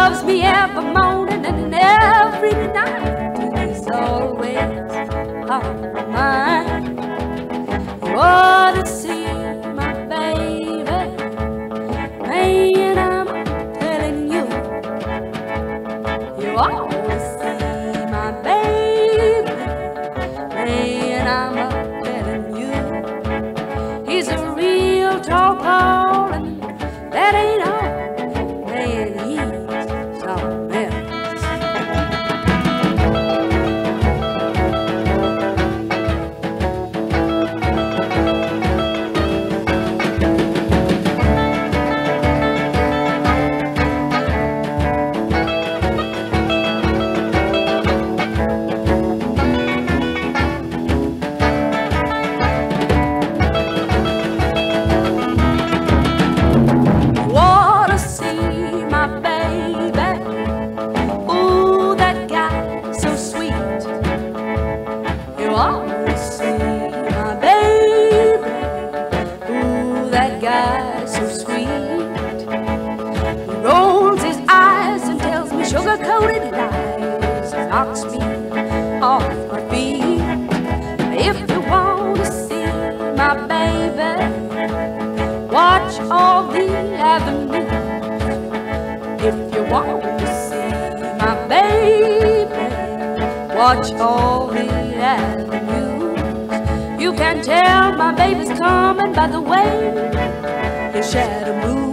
loves me every morning and every night. He's always on my mind. You ought to see my baby, man, I'm telling you. You ought to see my baby, man, I'm telling you. He's a real tall Paul, and that ain't all, man, he's something else. Guy's so sweet. He rolls his eyes and tells me sugar-coated lies, knocks me off my feet. If you want to see my baby, watch all the avenues. If you want to see my baby, watch all the avenues. You can tell my baby's coming by the way his shadow moves.